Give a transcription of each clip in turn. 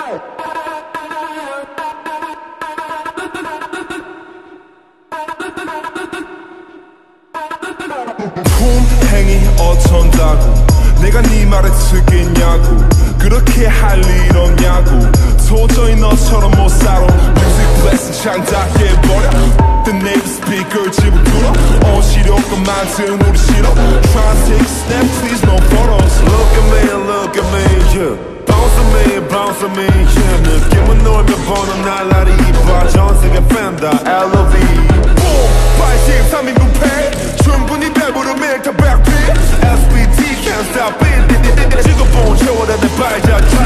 품행이 어쩐다고 내가 네 말에 쓰겠냐고 그렇게 할 일 없냐고 도저히 너처럼 못 살아 뮤직 블래스 창작해 버려 The native speaker 집을 뚫어 온 시력과 만든 우리 싫어 Try to take a step please no photos Look at me, yeah Bounce on me, bounce on me, yeah 느낌은 놀면 보는 날라리 이봐 전 세계 팬다 LOV Boom! 83인 부패 충분히 배부르면 다 백피 SBT can't stop it 지구본 채워라 내 발자취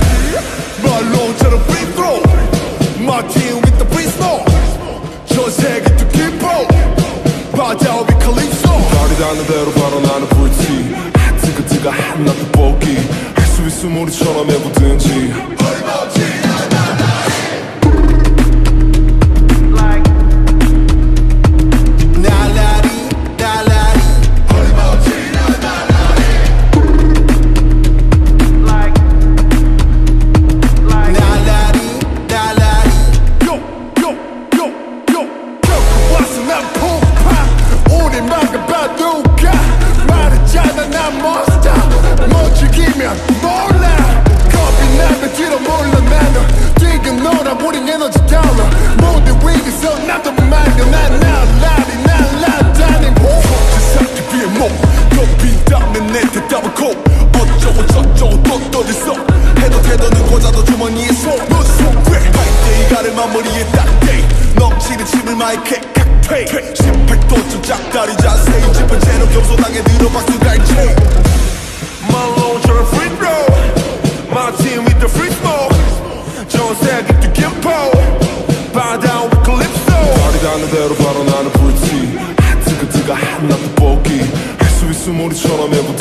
말론처럼 free throw My team with the free snow 전 세계 또 기뻐 바다 위 칼립소 발이 닿는 대로 바로 나는 불티 뜨거 하나도 뽑기 할 수 있으면 우리처럼 해보든지 몰라 겁이 나면 뒤로 물러나며 뛰긴 놀아 우린 에너지 달러 모든 위기서 나도 말려 난 날라다닌 세상기 위해 몸 높이 닿는 내 대답은 고 어쩌고 저쩌고 또 떠들어 해도 태도는 고자도 주머니에 손너 속에 할때 이가를 마무리에 딱대 넘치는 침을 마이크에 칵테일 18도쯤 짝다리 자세히 짚은 채로 겸손하게 들어 박수 갈채 말론처럼 free throw My team with the free smoke 전 세계 또 김포 바다 위 칼립소 발이 닿는 대로 바로 나는 불티 뜨거 하나도 뽑기 할 수 있으면 우리처럼 해보자